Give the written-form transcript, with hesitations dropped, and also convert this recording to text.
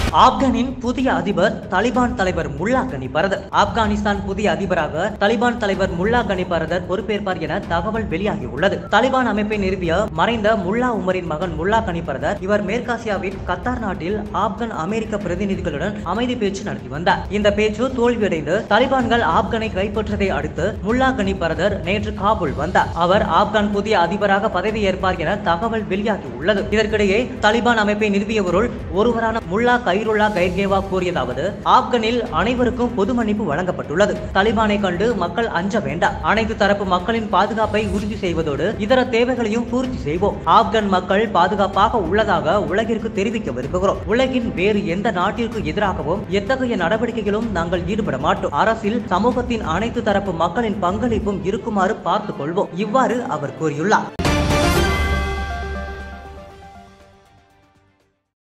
ஆப்கானின் புதிய அதிபர் தலிபான் தலைவர் முல்லா கனி பரதர். ஆப்கானிஸ்தான் புதிய அதிபராக தலிபான் தலைவர் முல்லா கனி பரதர் பொறுப்பேற்பார் என தகவல் வெளியாகியுள்ளது. தலிபான் அமைப்பை நிறுவிய மறைந்த முல்லா உமரின் மகன் முல்லா கனி பரதர் இவர் மேற்காசியாவின் கத்தார் நாட்டில் ஆப்கான் அமெரிக்க பிரதிநிதிகளுடன் அமைதி பேச்சு நடத்தி வந்தார். இந்த பேச்சு தோல்வியடைந்து தலிபான்கள் ஆப்கானை கைப்பற்றதை அடுத்து முல்லா கனி பரதர் நேற்று காபூல் வந்தார். அவர் ஆப்கான் புதிய அதிபராக பதவியேற்பார் என தகவல் வெளியாகியுள்ளது. இதற்கிடையே தலிபான் அமைப்பை நிறுவியவருள் ஒருவரான முல்லா கைர்கேவா கூறியதாவது, ஆப்கானில் அனைவருக்கும் பொது மன்னிப்பு வழங்கப்பட்டுள்ளது. தலிபானை கண்டு மக்கள் அஞ்ச வேண்டாம். அனைத்து தரப்பு மக்களின் பாதுகாப்பை உறுதி செய்வதோடு இதர தேவைகளையும் பூர்த்தி செய்வோம். ஆப்கான் மக்கள் பாதுகாப்பாக உள்ளதாக உலகிற்கு தெரிவிக்க விரும்புகிறோம். உலகின் வேறு எந்த நாட்டிற்கு எதிராகவும் எத்தகைய நடவடிக்கைகளும் நாங்கள் ஈடுபட மாட்டோம். அரசில் சமூகத்தின் அனைத்து தரப்பு மக்களின் பங்களிப்பும் இருக்குமாறு பார்த்துக் கொள்வோம். இவ்வாறு அவர் கூறியுள்ளார்.